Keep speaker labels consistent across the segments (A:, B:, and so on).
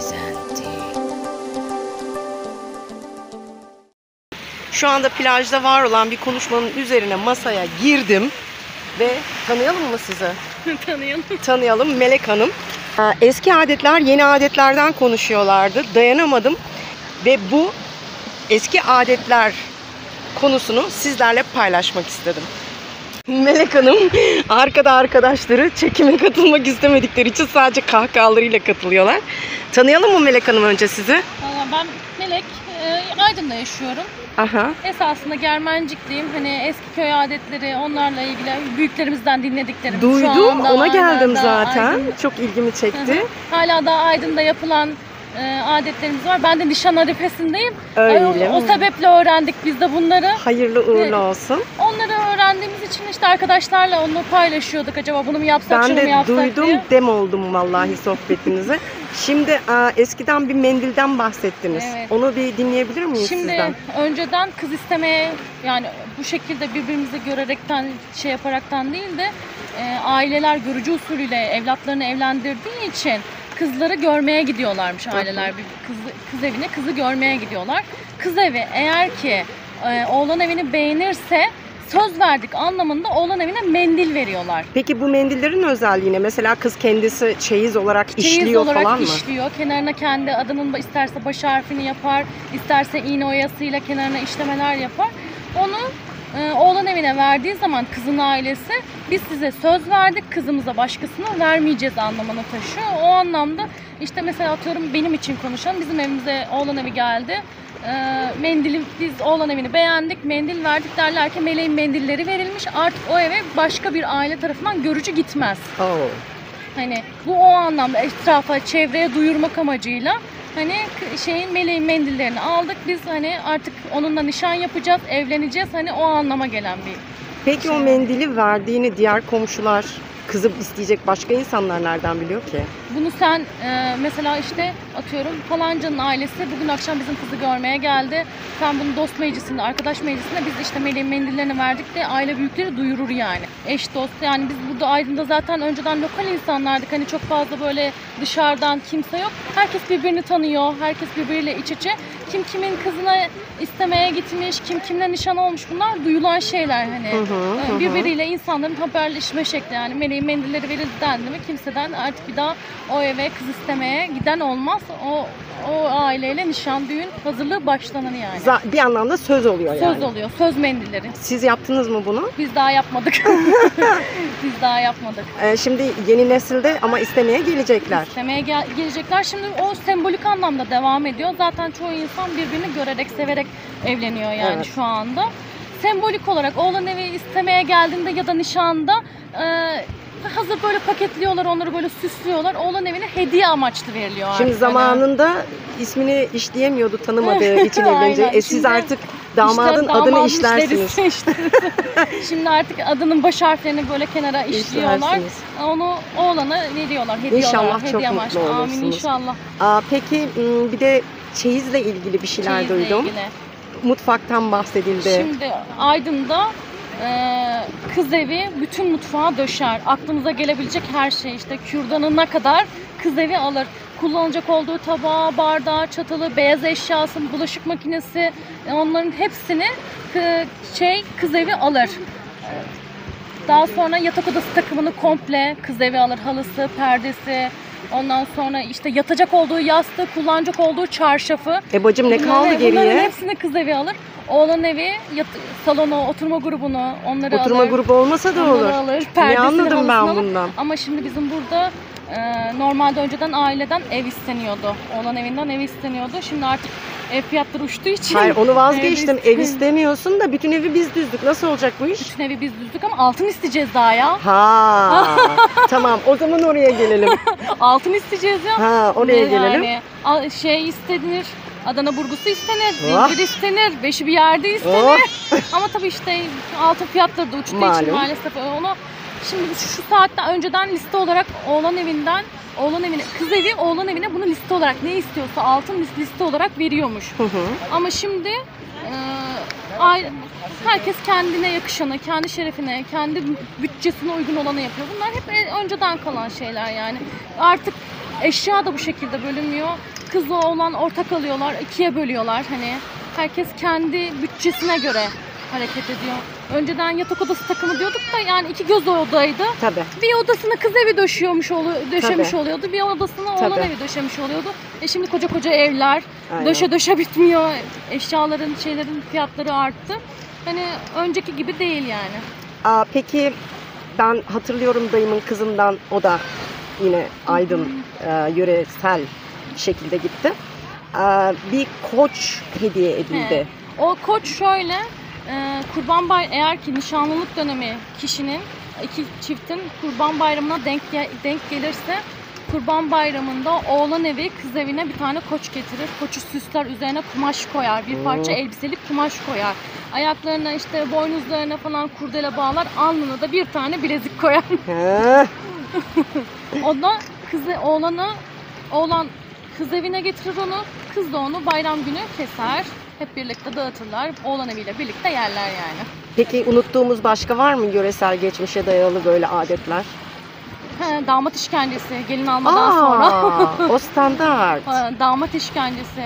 A: Şu anda plajda var olan bir konuşmanın üzerine masaya girdim ve tanıyalım mı sizi?
B: Tanıyalım.
A: Tanıyalım, Melek Hanım. Eski adetler yeni adetlerden konuşuyorlardı. Dayanamadım ve bu eski adetler konusunu sizlerle paylaşmak istedim. Melek Hanım arkada arkadaşları çekime katılmak istemedikleri için sadece kahkahalarıyla katılıyorlar. Tanıyalım mı Melek Hanım önce sizi?
B: Valla ben Melek, Aydın'da yaşıyorum.
A: Aha.
B: Esasında Germencikliyim. Hani eski köy adetleri, onlarla ilgili büyüklerimizden dinlediklerim.
A: Duydum, ona geldim
B: hala
A: zaten.
B: Aydın.
A: Çok ilgimi çekti.
B: Hala da Aydın'da yapılan adetlerimiz var. Ben de nişan arifesindeyim.
A: Öyle
B: o
A: mi?
B: sebeple öğrendik biz de bunları.
A: Hayırlı uğurlu olsun.
B: Onları öğrendiğimiz için işte arkadaşlarla onu paylaşıyorduk. Acaba bunu mu yapsak,
A: Ben
B: şunu mu
A: de
B: yapsak
A: duydum,
B: diye.
A: dem oldum vallahi sohbetinize. Şimdi eskiden bir mendilden bahsettiniz.
B: Evet.
A: Onu bir dinleyebilir miyiz
B: Şimdi
A: sizden?
B: önceden kız istemeye, yani bu şekilde birbirimizi görerekten, şey yaparaktan değil de aileler görücü usulüyle evlatlarını evlendirdiği için kızları görmeye gidiyorlarmış aileler. Bir kız evine kızı görmeye gidiyorlar. Kız evi eğer ki oğlan evini beğenirse söz verdik anlamında oğlan evine mendil veriyorlar.
A: Peki bu mendillerin özelliği ne? Mesela kız kendisi çeyiz olarak işliyor
B: olarak
A: falan mı?
B: işliyor. Kenarına kendi adının isterse baş harfini yapar, isterse iğne oyasıyla kenarına işlemeler yapar. Onu oğlan evine verdiği zaman kızın ailesi biz size söz verdik, kızımıza başkasını vermeyeceğiz anlamına taşıyor. O anlamda işte mesela atıyorum benim için konuşalım. Bizim evimize oğlan evi geldi. Mendili, biz oğlan evini beğendik, mendil verdik derler ki meleğin mendilleri verilmiş. Artık o eve başka bir aile tarafından görücü gitmez.
A: Oh.
B: Hani bu o anlamda etrafa, çevreye duyurmak amacıyla hani meleğin mendillerini aldık. Biz hani artık onunla nişan yapacağız, evleneceğiz. Hani o anlama gelen bir
A: Peki o mendili verdiğini diğer komşular, kızı isteyecek başka insanlar nereden biliyor ki?
B: Bunu sen mesela işte atıyorum falancanın ailesi bugün akşam bizim kızı görmeye geldi. Sen bunu dost meclisinde, arkadaş meclisinde biz işte meleğin mendillerini verdik de aile büyükleri duyurur yani. Eş dost, yani biz burada Aydın'da zaten önceden lokal insanlardık. Hani çok fazla böyle dışarıdan kimse yok. Herkes birbirini tanıyor. Herkes birbiriyle iç içe. Kim kimin kızına istemeye gitmiş, kim kimle nişan olmuş, bunlar duyulan şeyler hani. Birbiriyle insanların haberleşme şekli, yani meleğin mendilleri verildi dendi mi kimseden artık bir daha o eve kız istemeye giden olmaz. O aileyle nişan, düğün hazırlığı başlanır yani.
A: Bir anlamda söz oluyor yani.
B: Söz oluyor, söz mendilleri.
A: Siz yaptınız mı bunu?
B: Biz daha yapmadık. Biz daha yapmadık.
A: Şimdi yeni nesilde ama istemeye gelecekler.
B: İstemeye gelecekler. Şimdi o sembolik anlamda devam ediyor. Zaten çoğu insan birbirini görerek, severek evleniyor yani
A: Evet.
B: şu anda. Sembolik olarak oğlan evi istemeye geldiğinde ya da nişanda hazır böyle paketliyorlar, onları böyle süslüyorlar. Oğlan evine hediye amaçlı veriliyor artık.
A: Şimdi zamanında ismini işleyemiyordu tanımadığı için evleneceği.
B: Aynen.
A: Siz
B: Şimdi
A: artık damadın
B: işte
A: adını
B: damadın
A: işlersiniz.
B: Şimdi artık adının baş harflerini böyle kenara işliyorlar.
A: İşlersiniz.
B: Onu oğlana veriyorlar. Hediye
A: İnşallah
B: olarak,
A: çok
B: hediye
A: mutlu
B: amaçlı.
A: olursunuz.
B: Amin inşallah.
A: Peki bir de çeyizle ilgili bir şeyler
B: Çeyizle
A: duydum.
B: ilgili.
A: Mutfaktan bahsedildi.
B: Şimdi Aydın'da kız evi bütün mutfağa döşer. Aklınıza gelebilecek her şey, işte kürdanına kadar kız evi alır. Kullanacak olduğu tabağı, bardağı, çatalı, beyaz eşyası, bulaşık makinesi, onların hepsini kız evi alır. Daha sonra yatak odası takımını komple kız evi alır. Halısı, perdesi, ondan sonra işte yatacak olduğu yastığı, kullanacak olduğu çarşafı.
A: Bacım ne kaldı
B: Bunların
A: geriye?
B: hepsini kız evi alır. Oğlan evi, salonu, oturma grubunu, onları alır.
A: Oturma grubu olmasa da olur.
B: Onları alır.
A: Ne
B: Perdesini,
A: anladım ben
B: halısını alır.
A: bundan?
B: Ama şimdi bizim burada normalde önceden aileden ev isteniyordu. Oğlan evinden ev isteniyordu. Şimdi artık ev fiyatları uçtuğu için.
A: Hayır, onu vazgeçtim. Ev
B: istemiyor.
A: istemiyorsun da bütün evi biz düzdük. Nasıl olacak bu iş?
B: Bütün evi biz düzdük ama altın isteyeceğiz daha ya.
A: Ha, tamam. O zaman oraya gelelim.
B: Altın isteyeceğiz ya.
A: Ha, oraya gelelim.
B: Yani şey istenir. Adana burgusu istenir,
A: Oh.
B: zincir istenir, beşi bir yerde istenir. Ama tabii işte altın fiyatları da uçtuğu için maalesef onu şimdi şu saatten önceden liste olarak oğlan evine, kız evi oğlan evine bunu liste olarak ne istiyorsa altın liste olarak veriyormuş. Ama şimdi herkes kendine yakışanı, kendi şerefine, kendi bütçesine uygun olanı yapıyor. Bunlar hep önceden kalan şeyler yani. Artık Eşya da bu şekilde bölünmüyor. Kızla oğlan ortak alıyorlar, ikiye bölüyorlar. Hani herkes kendi bütçesine göre hareket ediyor. Önceden yatak odası takımı diyorduk da yani iki göz odaydı.
A: Tabii.
B: Bir odasını kız evi döşemiş
A: Tabii.
B: oluyordu. Bir odasını oğlan
A: Tabii.
B: evi döşemiş oluyordu. Şimdi koca koca evler.
A: Aynen.
B: Döşe bitmiyor. Eşyaların, şeylerin fiyatları arttı. Hani önceki gibi değil yani.
A: Peki ben hatırlıyorum dayımın kızından, o da yine Aydın yöresel şekilde gitti. Bir koç hediye edildi.
B: O koç şöyle, Kurban Bayramı, eğer ki nişanlılık dönemi kişinin, iki çiftin Kurban Bayramı'na denk gelirse, Kurban Bayramı'nda oğlan evi kız evine bir tane koç getirir. Koçu süsler, üzerine kumaş koyar. Bir parça elbiselik kumaş koyar. Ayaklarına işte boynuzlarına falan kurdele bağlar. Alnına da bir tane bilezik koyar. O da oğlan kız evine getirir onu. Kız da onu bayram günü keser. Hep birlikte dağıtırlar. Oğlan eviyle birlikte yerler yani.
A: Peki unuttuğumuz başka var mı yöresel geçmişe dayalı böyle adetler?
B: Damat işkencesi gelin almadan sonra.
A: O standart.
B: Damat işkencesi.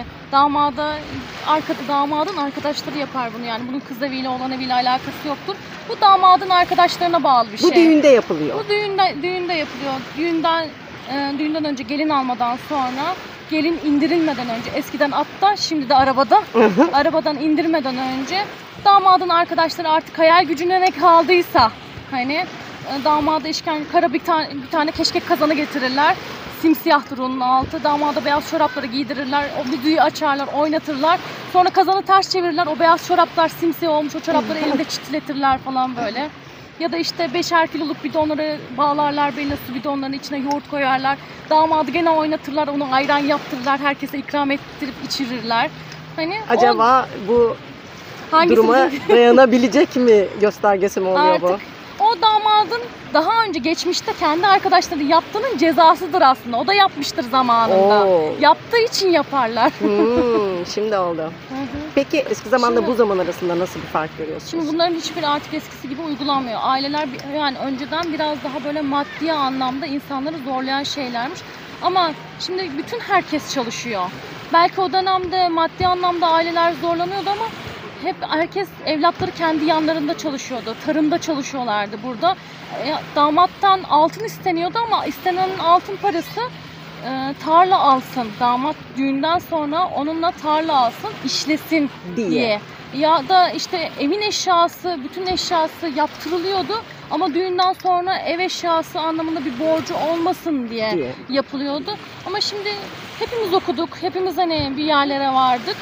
B: Damadın arkadaşları yapar bunu yani. Bunun kız eviyle oğlan eviyle alakası yoktur. Bu damadın arkadaşlarına bağlı bir şey.
A: Bu düğünde yapılıyor.
B: Bu düğünde yapılıyor. Düğünden önce gelin almadan sonra, gelin indirilmeden önce, eskiden atta şimdi de arabada, arabadan indirmeden önce damadın arkadaşları artık hayal gücüne ne kaldıysa hani damada kara bir tane keşkek kazanı getirirler. Simsiyahtır onun altı. Damada beyaz çorapları giydirirler. O düdüğü açarlar, oynatırlar. Sonra kazanı ters çevirirler. O beyaz çoraplar simsiyah olmuş. O çorapları elinde çitletirler falan böyle. Ya da işte 5'er kiloluk bidonları bağlarlar beline, su bidonlarının içine yoğurt koyarlar. Damadı gene oynatırlar, onu ayran yaptırırlar. Herkese ikram ettirip içirirler. Hani
A: acaba bu duruma dayanabilecek mi göstergesi mi oluyor bu?
B: O damadın daha önce geçmişte kendi arkadaşları yaptığının cezasıdır aslında. O da yapmıştır zamanında. Yaptığı için yaparlar.
A: Şimdi oldu. Peki eski zamanla bu zaman arasında nasıl bir fark görüyorsunuz?
B: Şimdi bunların hiçbir artık eskisi gibi uygulanmıyor. Aileler yani önceden biraz daha böyle maddi anlamda insanları zorlayan şeylermiş. Ama şimdi bütün herkes çalışıyor. Belki o dönemde maddi anlamda aileler zorlanıyordu ama hep herkes, evlatları kendi yanlarında çalışıyordu. Tarımda çalışıyorlardı burada. Damattan altın isteniyordu ama istenenin altın parası tarla alsın. Damat düğünden sonra onunla tarla alsın, işlesin diye. Ya da işte evin eşyası, bütün eşyası yaptırılıyordu. Ama düğünden sonra ev eşyası anlamında bir borcu olmasın diye yapılıyordu. Ama şimdi hepimiz okuduk, hepimiz hani bir yerlere vardık.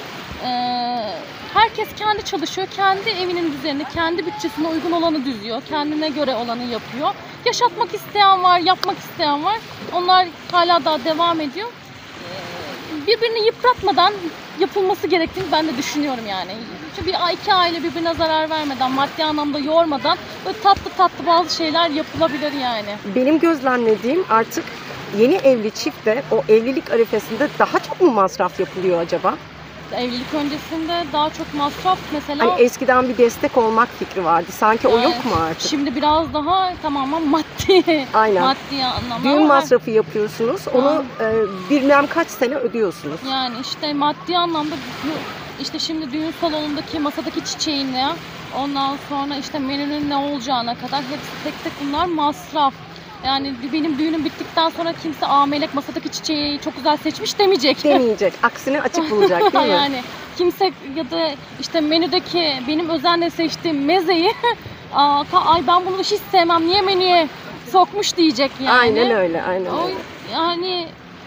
B: Herkes kendi çalışıyor, kendi evinin düzenini, kendi bütçesine uygun olanı düzüyor, kendine göre olanı yapıyor. Yaşatmak isteyen var, yapmak isteyen var. Onlar hala daha devam ediyor. Birbirini yıpratmadan yapılması gerektiğini ben de düşünüyorum yani. İki aile birbirine zarar vermeden, maddi anlamda yormadan böyle tatlı bazı şeyler yapılabilir yani.
A: Benim gözlemlediğim artık yeni evli çiftte o evlilik arifesinde daha çok mu masraf yapılıyor acaba?
B: Evlilik öncesinde daha çok masraf mesela.
A: Hani eskiden bir destek olmak fikri vardı. Sanki o yok mu artık?
B: Şimdi biraz daha tamamen maddi.
A: Aynen.
B: Maddi anlamda.
A: Düğün masrafı yapıyorsunuz. Onu bilmem kaç sene ödüyorsunuz.
B: Yani işte maddi anlamda işte şimdi düğün salonundaki masadaki çiçeğine, ondan sonra işte menünün ne olacağına kadar hepsi tek bunlar masraf. Yani benim düğünüm bittikten sonra kimse melek masadaki çiçeği çok güzel seçmiş demeyecek.
A: Demeyecek. Aksine açık bulacak değil mi?
B: Yani kimse ya da işte menüdeki benim özenle seçtiğim mezeyi ay ben bunu hiç sevmem, niye menüye sokmuş diyecek yani.
A: Aynen öyle.
B: Yani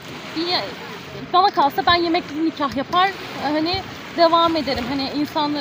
B: bana kalsa ben yemekli nikah yapar, hani devam ederim. Hani insanları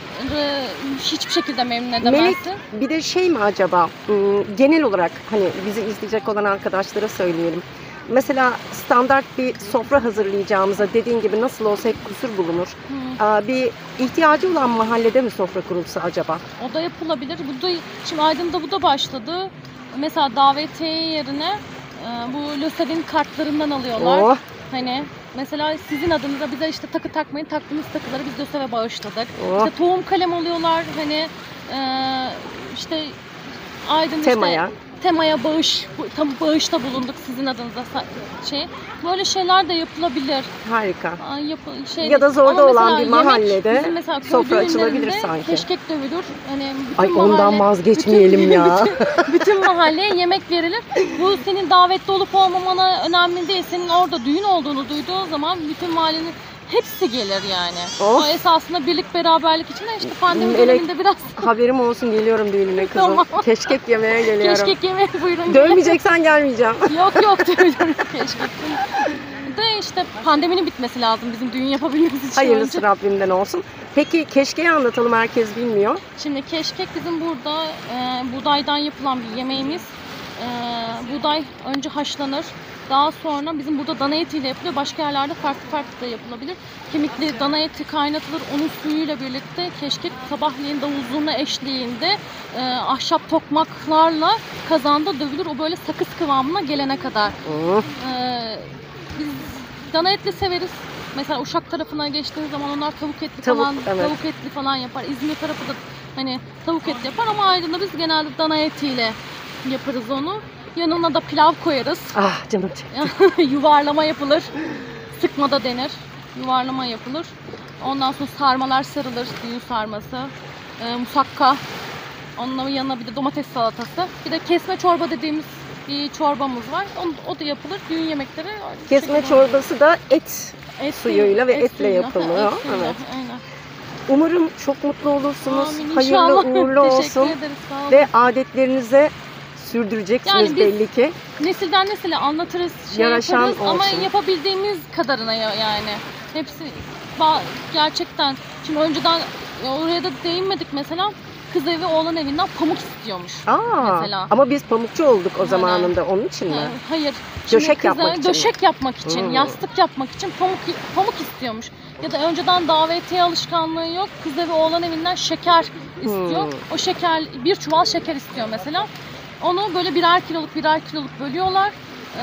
B: hiçbir şekilde memnun edemezsin.
A: Bir de şey mi acaba, genel olarak hani bizi izleyecek olan arkadaşlara söyleyelim. Mesela standart bir sofra hazırlayacağımıza dediğin gibi nasıl olsa hep kusur bulunur. Bir ihtiyacı olan mahallede mi sofra kurulsa acaba?
B: O da yapılabilir. Şimdi Aydın'da bu da başladı. Mesela davetiye yerine bu LÖSEV'in kartlarından alıyorlar. Hani mesela sizin adınıza bize işte takı takmayın, taktığınız takıları biz LÖSEV'e bağışladık. İşte tohum kalem alıyorlar hani işte Aydın
A: temaya.
B: temaya bağışta bulunduk sizin adınıza böyle şeyler de yapılabilir.
A: Harika.
B: Ya
A: da zorda olan bir mahallede sofra açılabilir sanki.
B: Keşkek dövülür. Hani
A: ay ondan vazgeçmeyelim ya.
B: Bütün mahalleye yemek verilir. Bu senin davetli olup olmamana önemli değil. Senin orada düğün olduğunu duyduğun zaman bütün mahallenin hepsi gelir yani. O esasında birlik beraberlik için de işte pandemi döneminde biraz. Haberim olsun, geliyorum düğününe kızım. Tamam. Keşkek yemeye geliyorum. Keşkek yemeye buyurun.
A: Dönmeyeceksen gelmeyeceğim.
B: Yok döveceğim keşkek. De işte pandeminin bitmesi lazım bizim düğün yapabilmemiz için.
A: Hayırlısı önce Rabbimden olsun. Peki keşkeği anlatalım, herkes bilmiyor.
B: Şimdi keşkek bizim burada buğdaydan yapılan bir yemeğimiz. Buğday önce haşlanır. Daha sonra bizim burada dana etiyle yapılıyor. Başka yerlerde farklı da yapılabilir. Kemikli dana eti kaynatılır. Onun suyuyla birlikte keşkek sabahleyin davul zurna eşliğinde ahşap tokmaklarla kazanda dövülür. O böyle sakız kıvamına gelene kadar. Biz dana etli severiz. Mesela Uşak tarafına geçtiğimiz zaman onlar tavuk etli falan yapar. İzmir tarafı da hani tavuk etli yapar ama Aydın'da biz genelde dana etiyle yaparız onu. Yanına da pilav koyarız.
A: Ah canım çekti.
B: Yuvarlama yapılır. Sıkma da denir. Yuvarlama yapılır. Ondan sonra sarmalar sarılır. Düğün sarması. Musakka. Onunla yanına bir de domates salatası. Bir de kesme çorba dediğimiz bir çorbamız var. O da yapılır. Düğün yemekleri.
A: Kesme çorbası da et suyuyla ve etle yapılıyor. Evet.
B: Aynen.
A: Umarım çok mutlu olursunuz.
B: Amin,
A: hayırlı uğurlu olsun.
B: Ederiz, sağ olun.
A: Ve adetlerinize sürdüreceksiniz
B: yani
A: belli ki.
B: Nesilden nesile anlatırız,
A: Yaraşan
B: yaparız
A: olsun.
B: ama yapabildiğimiz kadarına yani. Hepsi gerçekten. Şimdi önceden oraya da değinmedik mesela. Kız evi oğlan evinden pamuk istiyormuş mesela.
A: Ama biz pamukçu olduk o zamanında, onun için mi?
B: Hayır.
A: Döşek yapmak için.
B: Döşek yapmak için, yastık yapmak için pamuk istiyormuş. Ya da önceden davetiye alışkanlığı yok. Kız evi oğlan evinden şeker istiyor. O şeker, bir çuval şeker istiyor mesela. Onu böyle birer kiloluk bölüyorlar.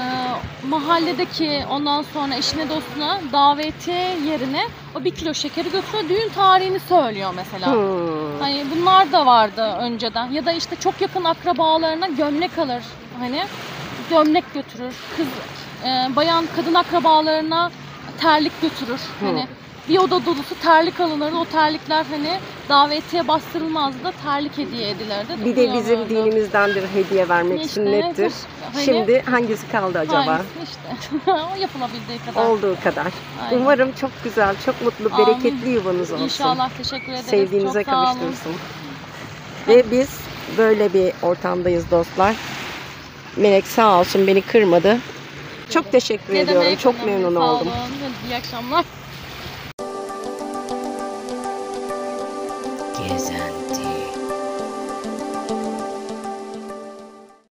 B: Mahalledeki ondan sonra eşine dostuna davetiye yerine o 1 kilo şekeri götürüyor. Düğün tarihini söylüyor mesela. Hani bunlar da vardı önceden. Ya da işte çok yakın akrabalarına gömlek alır. Hani gömlek götürür. Bayan kadın akrabalarına terlik götürür. Hani bir oda dolusu terlik alınırdı. O terlikler hani davetiye bastırılmazdı da terlik hediye edilirdi.
A: Bir de bizim dinimizdendir hediye vermek sünnettir. Hani, şimdi hangisi kaldı acaba?
B: Hangisi işte. O yapılabildiği kadar.
A: Olduğu kadar. Aynen. Umarım çok güzel, çok mutlu, bereketli yuvanız olsun.
B: İnşallah, teşekkür ederiz.
A: Sevdiğinize kavuştursun. Ve biz böyle bir ortamdayız dostlar. Melek sağ olsun beni kırmadı. Çok teşekkür ediyorum. Çok memnun oldum.
B: Sağ olun. İyi akşamlar.
C: Gezenti.